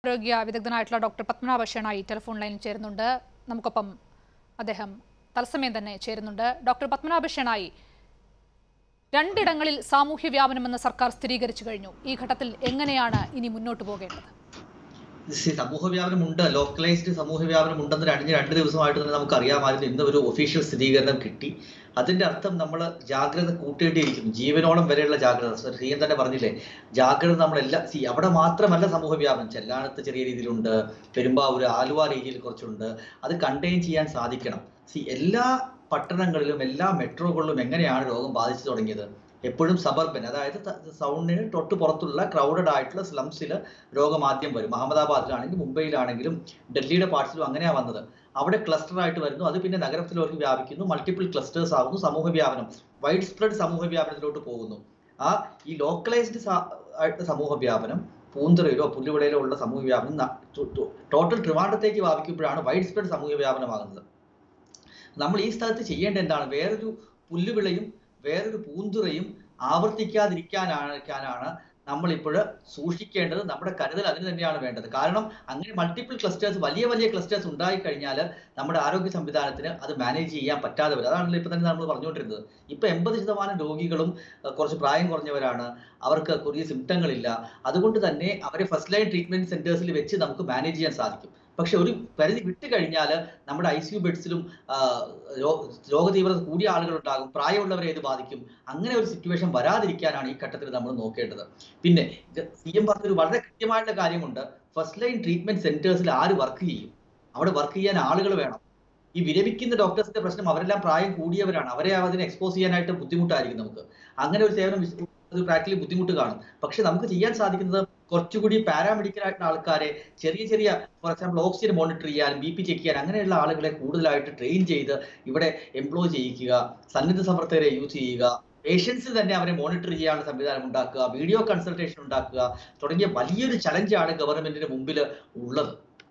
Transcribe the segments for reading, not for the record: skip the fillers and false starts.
ആരോഗ്യ വിദഗ്ധനായിട്ടുള്ള doctor Padmanabha Shenoy telephone ലൈനിൽ ചേരുന്നുണ്ട്. നമുക്കൊപ്പം അദ്ദേഹം തത്സമയം തന്നെ ചേരുന്നുണ്ട്. ഡോക്ടർ പത്മനാഭ ഷേണായി, രണ്ടിടങ്ങളിൽ സാമൂഹ്യ വ്യാപനമെന്ന് സർക്കാർ സ്ഥിരീകരിച്ചു കഴിഞ്ഞു. ഈ ഘട്ടത്തിൽ എങ്ങനെയാണ് ഇനി മുന്നോട്ട് പോകേണ്ടത്? സമൂഹ വ്യാപനമുണ്ട്, ലോക്കലൈസ്ഡ് സമൂഹ വ്യാപനം ഉണ്ടെന്ന് രണ്ട് ദിവസമായിട്ട് തന്നെ നമുക്ക് അറിയാമായിരുന്നു. ഇന്ന് ഒരു ഒഫീഷ്യൽ സ്ഥിരീകരണം കിട്ടി. അതിന്റെ അർത്ഥം നമ്മൾ ജാഗ്രത കൂട്ടേണ്ടിയിരിക്കുന്നു, ജീവനോളം വരെയുള്ള ജാഗ്രത. സീൻ തന്നെ പറഞ്ഞില്ലേ, ജാഗ്രത നമ്മളെല്ലാം അവിടെ മാത്രമല്ല സമൂഹ വ്യാപനം, ചെല്ലാനത്ത് ചെറിയ രീതിയിലുണ്ട്, പെരുമ്പാവൂര് ആലുവ രീതിയിൽ കുറച്ചുണ്ട്. അത് കണ്ടെയ്ൻ ചെയ്യാൻ സാധിക്കണം. എല്ലാ പട്ടണങ്ങളിലും എല്ലാ മെട്രോകളിലും എങ്ങനെയാണ് രോഗം ബാധിച്ചു തുടങ്ങിയത്? എപ്പോഴും സബർബൻ, അതായത് സൗണ്ടിന് തൊട്ട് പുറത്തുള്ള ക്രൗഡഡ് ആയിട്ടുള്ള സ്ലംസിൽ രോഗം ആദ്യം വരും. അഹമ്മദാബാദിലാണെങ്കിലും മുംബൈയിലാണെങ്കിലും ഡൽഹിയുടെ പാർട്സിലും അങ്ങനെയാണ് വന്നത്. അവിടെ ക്ലസ്റ്റർ ആയിട്ട് വരുന്നു, അത് പിന്നെ നഗരത്തിലേക്ക് വ്യാപിക്കുന്നു, മൾട്ടിപ്പിൾ ക്ലസ്റ്റേഴ്സ് ആകുന്നു, സമൂഹ വ്യാപനം, വൈഡ് സ്പ്രെഡ് സമൂഹ വ്യാപനത്തിലോട്ട് പോകുന്നു. ഈ ലോക്കലൈസ്ഡ് ആയിട്ട് സമൂഹ വ്യാപനം പൂന്തുറയിലോ പുല്ലുവിളയിലോ ഉള്ള സമൂഹ വ്യാപനം ടോട്ടൽ ട്രിവാൻഡ്രത്തേക്ക് വ്യാപിക്കുമ്പോഴാണ് വൈഡ് സ്പ്രെഡ് സമൂഹ വ്യാപനമാകുന്നത്. നമ്മൾ ഈ സ്ഥലത്ത് ചെയ്യേണ്ട എന്താണ്? വേറൊരു പുല്ലുവിളയും വേറൊരു പൂന്തുറയും ആവർത്തിക്കാതിരിക്കാനാണ് നമ്മളിപ്പോൾ സൂക്ഷിക്കേണ്ടത്. നമ്മുടെ കരുതൽ അതിന് തന്നെയാണ് വേണ്ടത്. കാരണം അങ്ങനെ മൾട്ടിപ്പിൾ ക്ലസ്റ്റേഴ്സ്, വലിയ വലിയ ക്ലസ്റ്റേഴ്സ് ഉണ്ടായിക്കഴിഞ്ഞാൽ നമ്മുടെ ആരോഗ്യ സംവിധാനത്തിന് അത് മാനേജ് ചെയ്യാൻ പറ്റാതെ വരും. അതാണല്ലോ ഇപ്പം തന്നെ നമ്മൾ പറഞ്ഞുകൊണ്ടിരുന്നത്. ഇപ്പം 80% രോഗികളും കുറച്ച് പ്രായം കുറഞ്ഞവരാണ്, അവർക്ക് കുറേ സിംറ്റങ്ങളില്ല. അതുകൊണ്ട് തന്നെ അവരെ ഫസ്റ്റ് ലൈൻ ട്രീറ്റ്മെന്റ് സെന്റേഴ്സിൽ വെച്ച് നമുക്ക് മാനേജ് ചെയ്യാൻ സാധിക്കും. പക്ഷെ ഒരു പരിധി വിട്ട് കഴിഞ്ഞാൽ നമ്മുടെ ICU ബെഡ്സിലും രോഗതീവ്രത കൂടിയ ആളുകൾ ഉണ്ടാകും, പ്രായമുള്ളവരെ ഇത് ബാധിക്കും. അങ്ങനെ ഒരു സിറ്റുവേഷൻ വരാതിരിക്കാനാണ് ഈ ഘട്ടത്തിൽ നമ്മൾ നോക്കേണ്ടത്. പിന്നെ CM പറഞ്ഞൊരു വളരെ കൃത്യമായിട്ടുള്ള കാര്യമുണ്ട്. ഫസ്റ്റ് ലൈൻ ട്രീറ്റ്മെന്റ് സെന്റേഴ്സിൽ ആര് വർക്ക് ചെയ്യും? അവിടെ വർക്ക് ചെയ്യാൻ ആളുകൾ വേണം. ഈ വിരമിക്കുന്ന ഡോക്ടേഴ്സിന്റെ പ്രശ്നം, അവരെല്ലാം പ്രായം കൂടിയവരാണ്, അവരെ അതിനെ എക്സ്പോസ് ചെയ്യാനായിട്ട് ബുദ്ധിമുട്ടായിരിക്കും നമുക്ക്. അങ്ങനെ ഒരു സേവനം പ്രാക്ടിക്കലി ബുദ്ധിമുട്ട് കാണും. പക്ഷെ നമുക്ക് ചെയ്യാൻ സാധിക്കുന്നത് കുറച്ചുകൂടി പാരാമെഡിക്കൽ ആയിട്ടുള്ള ആൾക്കാരെ, ചെറിയ ഫോർ എക്സാമ്പിൾ ഓക്സിജൻ മോണിറ്റർ ചെയ്യാൻ, BP ചെക്ക് ചെയ്യാൻ, അങ്ങനെയുള്ള ആളുകളെ കൂടുതലായിട്ട് ട്രെയിൻ ചെയ്ത് ഇവിടെ എംപ്ലോയ് ചെയ്യിക്കുക, സന്നദ്ധ പ്രവർത്തകരെ യൂസ് ചെയ്യുക, പേഷ്യൻസിൽ തന്നെ അവരെ മോണിറ്റർ ചെയ്യാനുള്ള സംവിധാനം ഉണ്ടാക്കുക, വീഡിയോ കൺസൾട്ടേഷൻ ഉണ്ടാക്കുക തുടങ്ങിയ വലിയൊരു ചലഞ്ചാണ് ഗവൺമെന്റിന് മുമ്പിൽ ഉള്ളത്.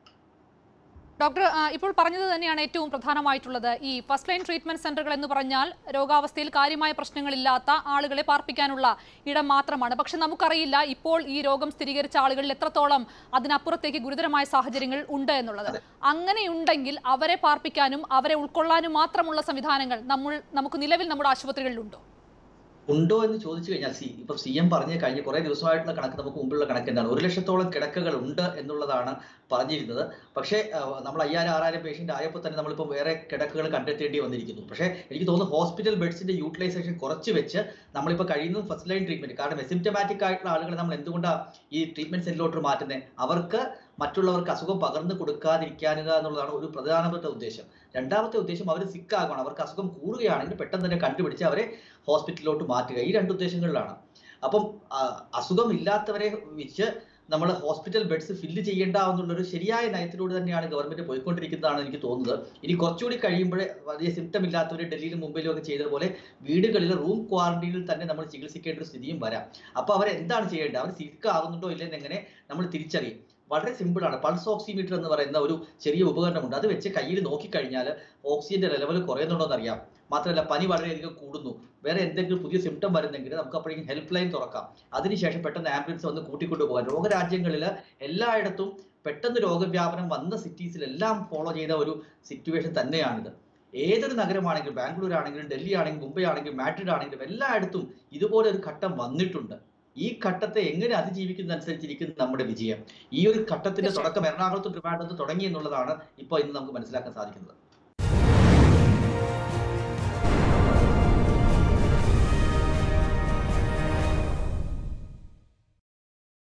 ഡോക്ടർ ഇപ്പോൾ പറഞ്ഞത് തന്നെയാണ് ഏറ്റവും പ്രധാനമായിട്ടുള്ളത്. ഈ ഫസ്റ്റ് ലൈൻ ട്രീറ്റ്മെന്റ് സെന്ററുകൾ എന്ന് പറഞ്ഞാൽ രോഗാവസ്ഥയിൽ കാര്യമായ പ്രശ്നങ്ങളില്ലാത്ത ആളുകളെ പാർപ്പിക്കാനുള്ള ഇടം മാത്രമാണ്. പക്ഷെ നമുക്കറിയില്ല ഇപ്പോൾ ഈ രോഗം സ്ഥിരീകരിച്ച ആളുകളിൽ എത്രത്തോളം അതിനപ്പുറത്തേക്ക് ഗുരുതരമായ സാഹചര്യങ്ങൾ ഉണ്ട് എന്നുള്ളത്. അങ്ങനെയുണ്ടെങ്കിൽ അവരെ പാർപ്പിക്കാനും അവരെ ഉൾക്കൊള്ളാനും മാത്രമുള്ള സംവിധാനങ്ങൾ നമുക്ക് നിലവിൽ നമ്മുടെ ആശുപത്രികളിലുണ്ടോ? ഉണ്ടോ എന്ന് ചോദിച്ചു കഴിഞ്ഞാൽ ഇപ്പൊ CM പറഞ്ഞ് കഴിഞ്ഞ കുറെ ദിവസമായിട്ടുള്ള കണക്ക്, നമുക്ക് മുമ്പുള്ള കണക്ക് എന്താണ്? 1 ലക്ഷത്തോളം കിടക്കകൾ ഉണ്ട് എന്നുള്ളതാണ് പറഞ്ഞിരുന്നത്. പക്ഷേ നമ്മൾ 5000-6000 പേഷ്യന്റ് ആയപ്പോൾ തന്നെ നമ്മളിപ്പോൾ വേറെ കിടക്കകൾ കണ്ടെത്തേണ്ടി വന്നിരിക്കുന്നു. പക്ഷേ എനിക്ക് തോന്നുന്നു ഹോസ്പിറ്റൽ ബെഡ്സിന്റെ യൂട്ടിലൈസേഷൻ കുറച്ച് വെച്ച് നമ്മളിപ്പോൾ കഴിയുന്നത് ഫസ്റ്റ് ലൈൻ ട്രീറ്റ്മെന്റ്. കാരണം എസിംറ്റമാറ്റിക് ആയിട്ടുള്ള ആളുകളെ നമ്മൾ എന്തുകൊണ്ടാണ് ഈ ട്രീറ്റ്മെന്റ് സെന്റിലോട്ട് മാറ്റുന്നത്? അവർക്ക് മറ്റുള്ളവർക്ക് അസുഖം പകർന്നു കൊടുക്കാതിരിക്കാനുക എന്നുള്ളതാണ് ഒരു പ്രധാനപ്പെട്ട ഉദ്ദേശം. രണ്ടാമത്തെ ഉദ്ദേശം, അവർ സിക്ക് ആകണം, അവർക്ക് അസുഖം കൂടുകയാണെങ്കിൽ പെട്ടെന്ന് തന്നെ കണ്ടുപിടിച്ച് അവരെ ഹോസ്പിറ്റലിലോട്ട് മാറ്റുക. ഈ 2 ഉദ്ദേശങ്ങളിലാണ്. അപ്പം അസുഖം ഇല്ലാത്തവരെ വെച്ച് നമ്മൾ ഹോസ്പിറ്റൽ ബെഡ്സ് ഫില്ല് ചെയ്യേണ്ട എന്നുള്ളൊരു ശരിയായ നയത്തിലൂടെ തന്നെയാണ് ഗവൺമെന്റ് പോയിക്കൊണ്ടിരിക്കുന്നതാണ് എനിക്ക് തോന്നുന്നത്. ഇനി കുറച്ചുകൂടി കഴിയുമ്പോഴേ വലിയ സിംറ്റം ഇല്ലാത്തവരെ ഡൽഹിയിലും മുംബൈയിലും ഒക്കെ ചെയ്തതുപോലെ വീടുകളിൽ റൂം ക്വാറന്റീനിൽ തന്നെ നമ്മൾ ചികിത്സിക്കേണ്ട ഒരു സ്ഥിതിയും വരാം. അപ്പോൾ അവരെന്താണ് ചെയ്യേണ്ടത്? അവർ സിക്ക് ആകുന്നുണ്ടോ ഇല്ലെന്ന് എങ്ങനെ നമ്മൾ തിരിച്ചറിയും? വളരെ സിമ്പിളാണ്. പൾസ് ഓക്സിമീറ്റർ എന്ന് പറയുന്ന ഒരു ചെറിയ ഉപകരണമുണ്ട്. അത് വെച്ച് കയ്യിൽ നോക്കിക്കഴിഞ്ഞാൽ ഓക്സിജന്റെ ലെവൽ കുറയുന്നുണ്ടോ എന്നറിയാം. മാത്രമല്ല പനി വളരെയധികം കൂടുന്നു, വേറെ എന്തെങ്കിലും പുതിയ സിംറ്റം വരുന്നെങ്കിൽ നമുക്ക് അപ്പോഴേക്കും ഹെൽപ്പ് ലൈൻ തുറക്കാം. അതിനുശേഷം പെട്ടെന്ന് ആംബുലൻസ് വന്ന് കൂട്ടിക്കൊണ്ടുപോകാൻ. ലോകരാജ്യങ്ങളിൽ എല്ലായിടത്തും പെട്ടെന്ന് രോഗവ്യാപനം വന്ന സിറ്റീസിലെല്ലാം ഫോളോ ചെയ്ത ഒരു സിറ്റുവേഷൻ തന്നെയാണിത്. ഏതൊരു നഗരമാണെങ്കിലും, ബാംഗ്ലൂർ ആണെങ്കിലും, ഡൽഹി ആണെങ്കിലും, മുംബൈ ആണെങ്കിലും, മാഡ്രിഡ് ആണെങ്കിലും, എല്ലായിടത്തും ഇതുപോലെ ഒരു ഘട്ടം വന്നിട്ടുണ്ട്. ഈ ഘട്ടത്തെ എങ്ങനെ അതിജീവിക്കുന്നതനുസരിച്ചിരിക്കും നമ്മുടെ വിജയം. ഈ ഒരു ഘട്ടത്തിന്റെ തുടക്കം എറണാകുളത്തും ട്രിവാൻഡ്രത്തും തുടങ്ങി എന്നുള്ളതാണ് ഇപ്പോൾ ഇന്ന് നമുക്ക് മനസ്സിലാക്കാൻ സാധിക്കുന്നത്.